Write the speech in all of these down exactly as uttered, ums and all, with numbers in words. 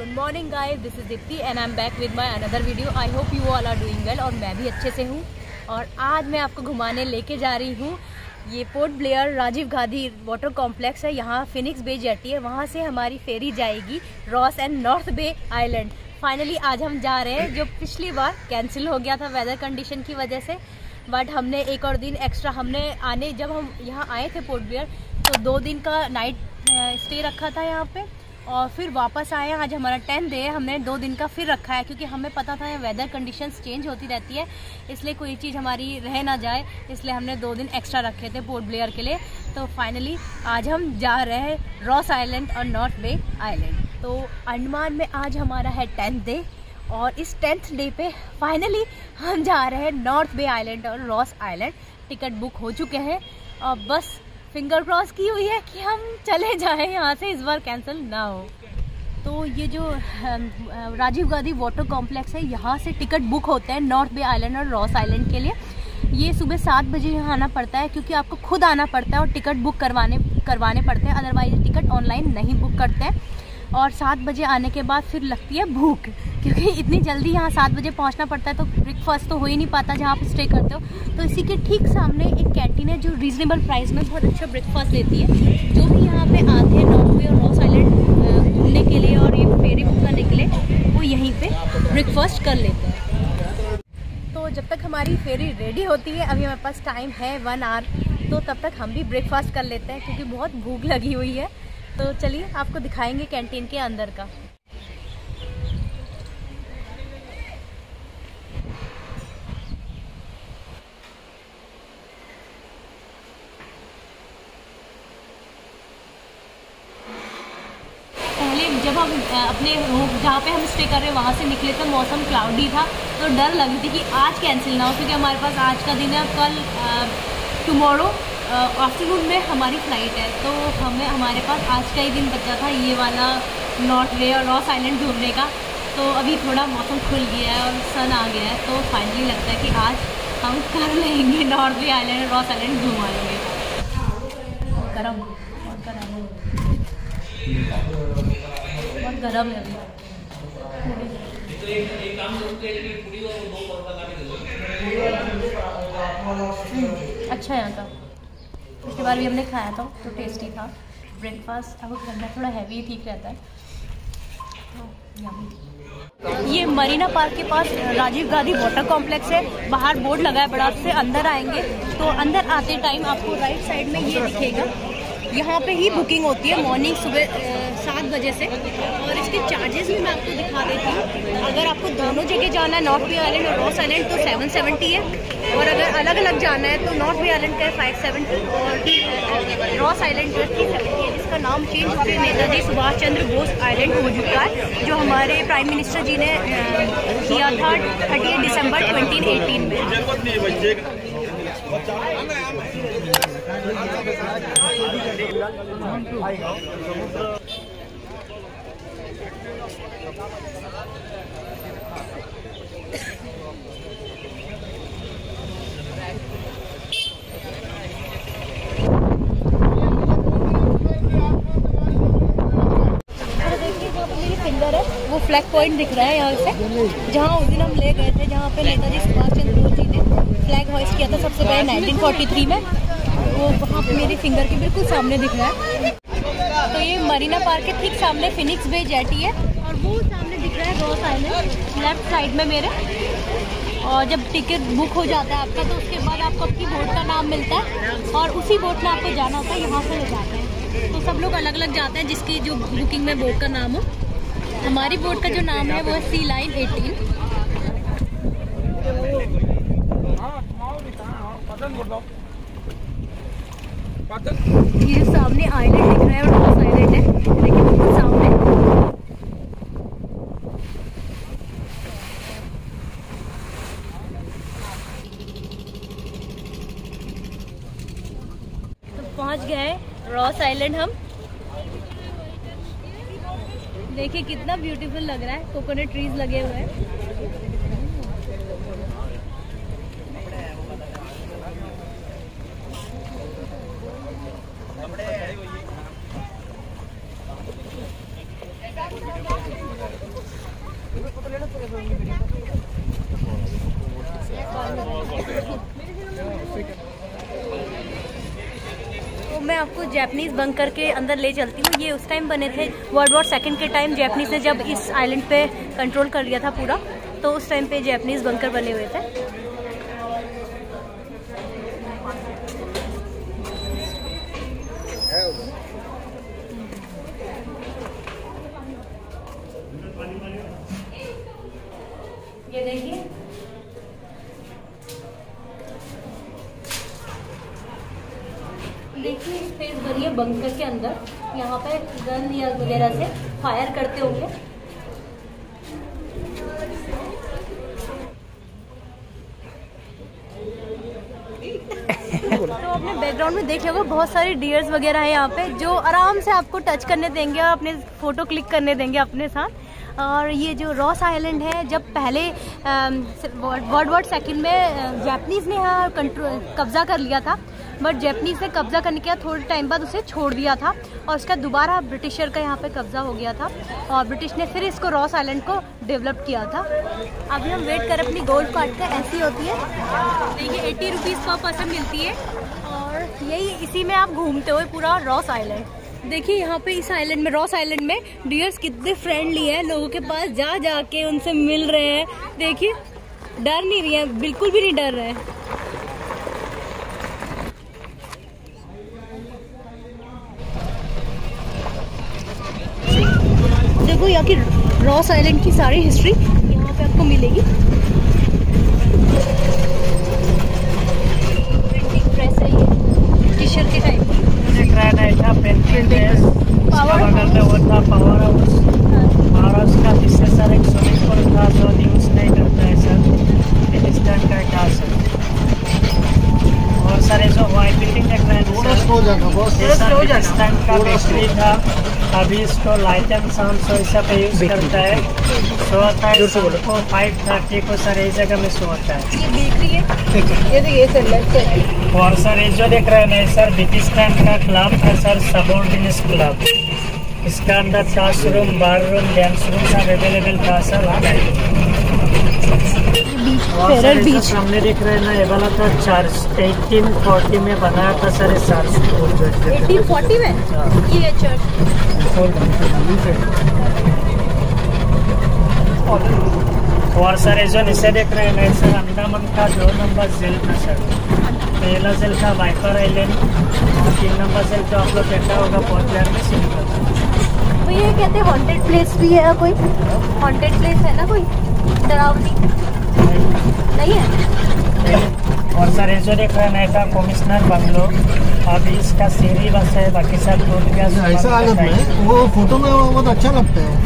Good morning guys, this is Deepti and I am back with my another video. I hope you all are doing well और मैं भी अच्छे से हूँ। और आज मैं आपको घुमाने लेके जा रही हूँ ये Port Blair Rajiv Gandhi water complex है। यहाँ फिनिक्स बे जेटी है, वहाँ से हमारी फेरी जाएगी Ross and North Bay Island. Finally आज हम जा रहे हैं, जो पिछली बार कैंसिल हो गया था वेदर कंडीशन की वजह से। बट हमने एक और दिन एक्स्ट्रा हमने आने जब हम यहाँ आए थे पोर्ट ब्लेयर तो दो दिन का नाइट स्टे रखा था यहाँ पे और फिर वापस आए। आज हमारा टेंथ डे है, हमने दो दिन का फिर रखा है क्योंकि हमें पता था वेदर कंडीशंस चेंज होती रहती है, इसलिए कोई चीज़ हमारी रह ना जाए, इसलिए हमने दो दिन एक्स्ट्रा रखे थे पोर्ट ब्लेयर के लिए। तो फाइनली आज हम जा रहे हैं रॉस आइलैंड और नॉर्थ बे आइलैंड। तो अंडमान में आज हमारा है टेंथ डे और इस टेंथ डे पे फाइनली हम जा रहे हैं नॉर्थ बे आइलैंड और रॉस आइलैंड। टिकट बुक हो चुके हैं और बस फिंगर क्रॉस की हुई है कि हम चले जाएं यहाँ से, इस बार कैंसिल ना हो। तो ये जो राजीव गांधी वाटर कॉम्प्लेक्स है, यहाँ से टिकट बुक होते हैं नॉर्थ बे आइलैंड और रॉस आइलैंड के लिए। ये सुबह सात बजे यहाँ आना पड़ता है क्योंकि आपको खुद आना पड़ता है और टिकट बुक करवाने करवाने पड़ते हैं, अदरवाइज टिकट ऑनलाइन नहीं बुक करते हैं। और सात बजे आने के बाद फिर लगती है भूख, क्योंकि इतनी जल्दी यहाँ सात बजे पहुँचना पड़ता है तो ब्रेकफास्ट तो हो ही नहीं पाता जहाँ आप स्टे करते हो। तो इसी के ठीक सामने एक कैंटीन है जो रीजनेबल प्राइस में बहुत अच्छा ब्रेकफास्ट देती है। जो भी यहाँ पे आते हैं नॉर्थ बे और रॉस आइलैंड घूमने के लिए और ये फेरी बुक करने के लिए, वो यहीं पे ब्रेकफास्ट कर लेते हैं। तो जब तक हमारी फेरी रेडी होती है, अभी हमारे पास टाइम है वन आवर, तो तब तक हम भी ब्रेकफास्ट कर लेते हैं क्योंकि बहुत भूख लगी हुई है। तो चलिए आपको दिखाएंगे कैंटीन के अंदर का। पहले जब हम अपने जहाँ पे हम स्टे कर रहे हैं वहाँ से निकले तो मौसम क्लाउडी था, तो डर लगी थी कि आज कैंसिल ना हो क्योंकि हमारे पास आज का दिन है। कल टुमारो आफ्टरनून में हमारी फ़्लाइट है, तो हमें हमारे पास आज का ही दिन बचा था ये वाला नॉर्थ बे और रॉस आइलैंड घूमने का। तो अभी थोड़ा मौसम खुल गया है और सन आ गया है, तो फाइनली लगता है कि आज हम कर लेंगे नॉर्थ बे आइलैंड और रॉस आइलैंड घुमा लेंगे। गरम बहुत गरम है, बहुत गरम है अभी। अच्छा यहाँ का पिछली बार भी हमने खाया था तो टेस्टी था। ब्रेकफास्ट अब करना थोड़ा हैवी ठीक रहता है। तो ये मरीना पार्क के पास राजीव गांधी वाटर कॉम्प्लेक्स है, बाहर बोर्ड लगा है बड़ा से। अंदर आएंगे तो अंदर आते टाइम आपको राइट साइड में ये दिखेगा, यहाँ पे ही बुकिंग होती है मॉर्निंग सुबह सात बजे से। और इसके चार्जेस भी मैं आपको दिखा देती हूँ। अगर आपको दोनों जगह जाना है नॉर्थ बे आइलैंड और रॉस आइलैंड तो सेवन सेवेंटी है, और अगर अलग अलग जाना है तो नॉर्थ बे आइलैंड का फाइव सेवेंटी और रॉस आइलैंड का थ्री सेवेंटी है। इसका नाम चेंज होकर नेताजी सुभाष चंद्र बोस आइलैंड हो चुका है, जो हमारे प्राइम मिनिस्टर जी ने किया था थर्टी दिसंबर ट्वेंटी एटीन में। फिंगर है वो फ्लैग पॉइंट दिख रहा है यहाँ से, जहाँ उस दिन हम ले गए थे, जहाँ पे नेताजी सुभाष चंद्र बोस जी ने फ्लैग होइस्ट किया था सबसे पहले नाइनटीन फोर्टी थ्री में। वो वहाँ पे मेरे फिंगर के बिल्कुल सामने दिख रहा है। तो ये मरीना पार्क के ठीक सामने फिनिक्स बे जेटी है और वो सामने दिख रहा है रॉस आइलैंड लेफ्ट साइड में मेरे। और जब टिकट बुक हो जाता है आपका तो उसके बाद आपको अपनी बोट का नाम मिलता है और उसी बोट में आपको जाना होता है, यहाँ से ले जाते हैं। तो सब लोग अलग अलग जाते हैं जिसकी जो बुकिंग में बोट का नाम हो। हमारी बोट का जो नाम है वो है सी लाइन एटीन। ये सामने आइलैंड दिख रहा है और रॉस आइलैंड है, लेकिन बिल्कुल सामने। तो पहुंच गए रॉस आइलैंड हम। देखिए कितना ब्यूटीफुल लग रहा है, कोकोनट ट्रीज लगे हुए हैं। आपको जैपनीज बंकर के अंदर ले चलती हूँ। ये उस टाइम बने थे वर्ल्ड वॉर सेकंड के टाइम, जैपनीज ने जब इस आइलैंड पे कंट्रोल कर लिया था पूरा, तो उस टाइम पे जैपनीज बंकर बने हुए थे। ये देखिए देखिए स्पेस बनी है बंकर के अंदर। यहाँ पे गन या वगैरह से फायर करते होंगे। तो आपने बैकग्राउंड में देख होगा बहुत सारे डियर्स वगैरह है यहाँ पे, जो आराम से आपको टच करने देंगे और अपने फोटो क्लिक करने देंगे अपने साथ। और ये जो रॉस आइलैंड है, जब पहले वर्ल्ड वॉर सेकंड में जापानीज ने यहाँ कंट्रोल कब्जा कर लिया था, बट जापानीज ने कब्जा करने के बाद थोड़े टाइम बाद उसे छोड़ दिया था और उसका दोबारा ब्रिटिशर का यहाँ पे कब्जा हो गया था और ब्रिटिश ने फिर इसको रॉस आइलैंड को डेवलप किया था। अभी हम वेट कर अपनी गोल्ड कार्ड का, ऐसी होती है देखिए एट्टी रुपीज़ पर पर्सन मिलती है और यही इसी में आप घूमते हुए पूरा रॉस आइलैंड। देखिए यहाँ पे इस आइलैंड में, रॉस आइलैंड में डियर्स कितने फ्रेंडली हैं, लोगों के पास जा जा के उनसे मिल रहे हैं। देखिए डर नहीं रही है, बिल्कुल भी नहीं डर रहे हैं। देखो यहाँ की रॉस आइलैंड की सारी हिस्ट्री यहाँ पे आपको मिलेगी। प्रिंटिंग प्रेस है ये ब्रिटिशर के टाइम की। बगल में वो था पावर हाउस, महाराष्ट्र का विशेषर एक स्विमिंग पूल था जो यूज नहीं करता है सर, पाकिस्तान का था सर। और सारे जो वाइट बिल्डिंग देख रहे हैं पाकिस्तान का फैक्ट्री था, अभी इसको लाइट एंड साउंड शो सब पे यूज करता है। शो होता है को फाइव थर्टी को सर इस जगह में शो होता है। ये बेकरी है, ये देखिए सर लेफ्ट साइड। और सर ये जो देख रहे हैं सर पाकिस्तान का क्लब है सर, सबऑर्डिनेट्स क्लब। इसका अंदर classroom, bar room, dance room सब अवेलेबल था सर। बीच सामने देख रहे हैं ना, ये वाला था चर्च एटीन फोर्टी में बनाया था सर। चर्च एटीन फोर्टी में ये चर्च। और सर ये जो नीचे देख रहे हैं सर, अंडमान का दो नंबर जेल था सर। पहला जेल था वाइपर आइलैंड, तीन नंबर जेल तो आप लोग देखा होगा पोर्ट ब्लेयर में सिंपल। तो ये कहते हैं हॉन्टेड प्लेस भी है, कोई हॉन्टेड प्लेस है ना, कोई डरावनी नहीं है। और सर ये जो देख रहे हैं नया कमिश्नर बंगलो, अभी इसका सीढ़ी बस है, बाकी सब टूट गया। ऐसा आलम में वो फोटो में बहुत अच्छा लगता है।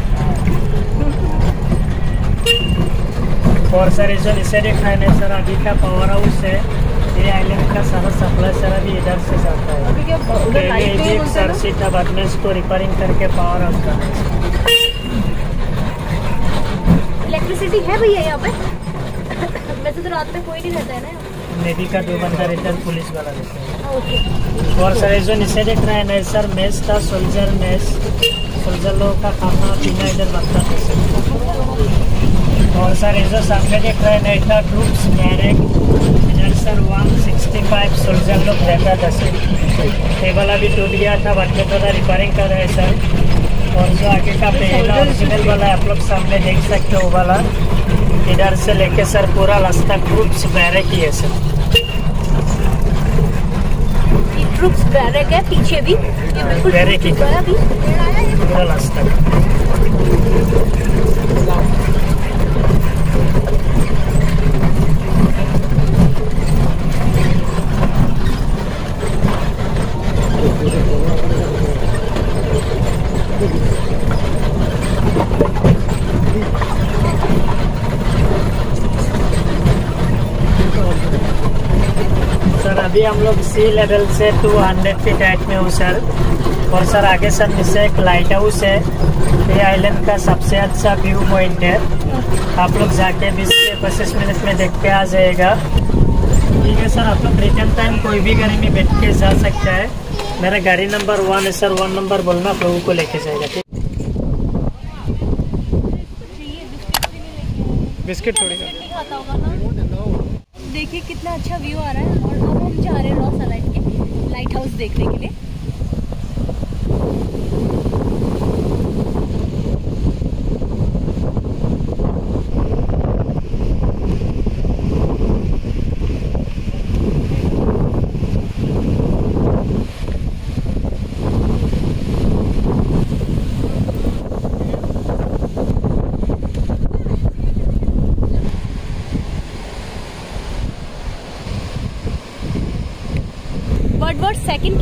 और सर ये जो नीचे देख रहे हैं सर, अभी का पावर हाउस है। ये आइलैंड का सारा सप्लाई सर अभी इधर से जाता है। पहले एक सर सीधा बाद में इसको रिपेयरिंग करके पावर हाउस करना है। इलेक्ट्रिसिटी है भैया यहाँ पे? वैसे तो रात में कोई नहीं रहता है ना। नेवी का दो बंदा रहता है, पुलिस वाला रहता है। ओके। और सर जो नीचे देख रहे हैं सर, मेस था सोल्जर मेस, सोल्जर लोगों का खाना पीना इधर बनता था सर। और सर जो सामने देख रहे हैं इतना ट्रूप्स बैरक, इधर sir one sixty five soldier लोग रहता था सर। ये वाला भी टूट गया था, बाद में थोड़ा रिपेयरिंग कर रहे हैं सर। और जो आगे का पहला ओरिजिनल वाला आप लोग सामने देख सकते हो, वाला इधर से लेके सर पूरा रास्ता ट्रूप्स बैरक ही है सर। ट्रूप्स बैरक है पीछे भी, ये बिल्कुल बैरक ही है अभी पूरा रास्ता। सर अभी हम लोग सी लेवल से टू हंड्रेड फीट हाइट में हूँ सर। और सर आगे सर नीचे एक लाइट हाउस है, ये आइलैंड का सबसे अच्छा व्यू पॉइंट है। आप लोग जाके बीस से पच्चीस मिनट में देख के आ जाएगा। ठीक है सर, आप लोग रिटर्न टाइम कोई भी गाड़ी में बैठ के जा सकता है। मेरा गाड़ी नंबर वन है सर, वन नंबर बोलना, लोगों को लेके जाएगा। ठीक, बिस्किट थोड़ी देखिए कितना अच्छा व्यू आ रहा है। और अब हम जा रहे हैं रॉस आइलैंड के लाइट हाउस देखने के लिए।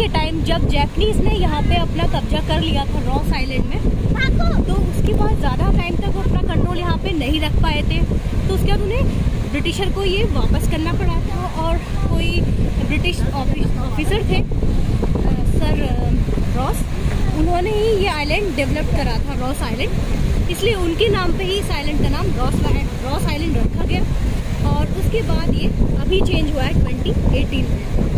के टाइम जब जैपनीज ने यहाँ पे अपना कब्जा कर लिया था रॉस आइलैंड में, तो उसके बाद ज़्यादा टाइम तक वो अपना कंट्रोल यहाँ पे नहीं रख पाए थे। तो उसके बाद उन्हें ब्रिटिशर को ये वापस करना पड़ा था। और कोई ब्रिटिश ऑफिसर थे सर रॉस, उन्होंने ही ये आइलैंड डेवलप करा था, रॉस आइलैंड। इसलिए उनके नाम पे ही इस आइलैंड का नाम रॉस रॉस आइलैंड रखा गया। और उसके बाद ये अभी चेंज हुआ है ट्वेंटी एटीन में।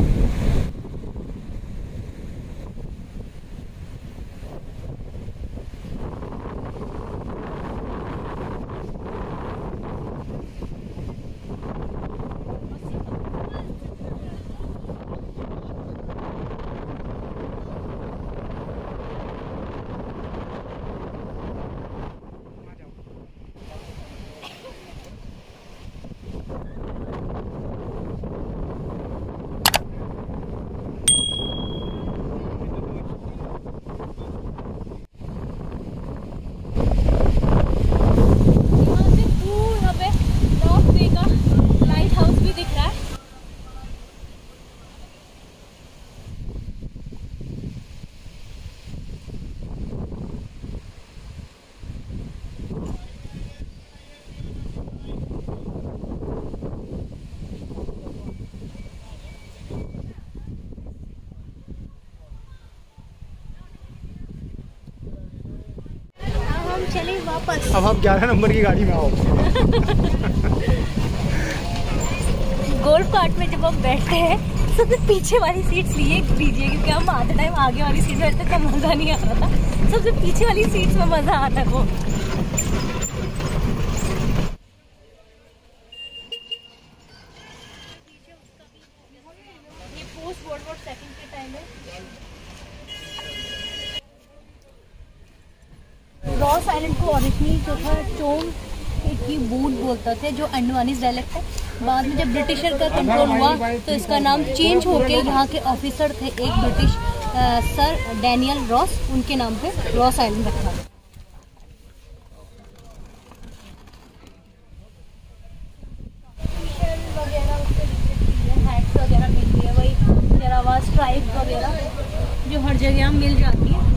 चले वापस। अब आप ग्यारह नंबर की गाड़ी में आओ। गोल्फ कार्ट में जब हम बैठते हैं सबसे पीछे वाली सीट्स लिए दीजिए, क्योंकि हम आधे टाइम आगे वाली सीट बैठते तो मजा नहीं आ रहा था। सबसे पीछे वाली सीट्स में मजा आता है वो। ये पोस्ट वर्ल्ड वॉर सेकंड के टाइम है। रॉस आइलैंड को ओरिजिनली जो था चोंग की बूट बोलता थे, जो अंडमानीज डायलेक्ट है। बाद में जब ब्रिटिशर का कंट्रोल हुआ तो इसका नाम चेंज होके यहाँ के ऑफिसर थे एक ब्रिटिश आ, सर डैनियल रॉस, उनके नाम पे रॉस आइलैंड रखा। हैट्स वगैरह मिलती है, वही जरावा स्ट्राइप वगैरह जो हर जगह मिल जाती है।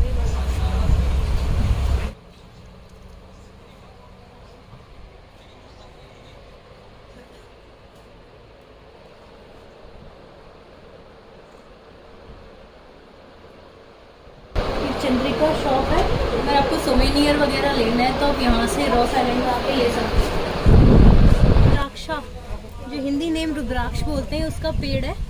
चंद्रिका शॉप है, अगर आपको सोवेनियर वगैरह लेना है तो आप यहाँ से रॉस आइलैंड में आके ले सकते हैं। रुद्राक्षा, जो हिंदी नेम रुद्राक्ष बोलते हैं, उसका पेड़ है।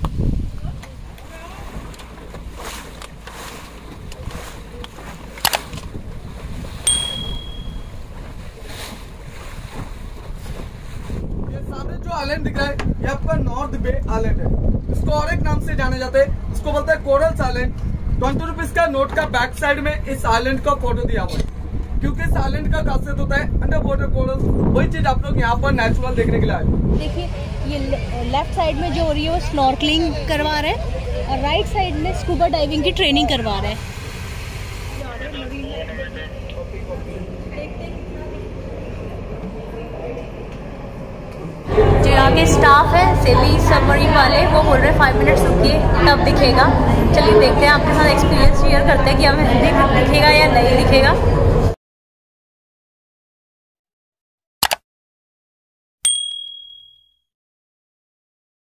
ये सामने जो आइलैंड दिख रहा है ये आपका नॉर्थ बे आइलैंड है। इसको और एक नाम से जाना जाता है, इसको बोलते हैं कोरल्स आइलैंड। ट्वेंटी रुपीज का नोट का बैक साइड में इस आइलैंड का फोटो दिया हुआ है, क्योंकि इस आइलैंड का खासियत होता है अंडर वाटर कोरल। वही चीज आप लोग यहाँ पर नेचुरल देखने के लिए आए। देखिए ये ले, लेफ्ट साइड में जो हो रही है वो स्नॉर्कलिंग करवा रहे हैं, और राइट साइड में स्कूबा डाइविंग की ट्रेनिंग करवा रहे हैं। जो यहाँ के स्टाफ है सेली सबमरीन वाले, वो बोल रहे हैं फाइव मिनट्स रुकिए तब दिखेगा। चलिए देखते हैं, आपके साथ एक्सपीरियंस शेयर करते हैं कि हमें दिखेगा या नहीं दिखेगा।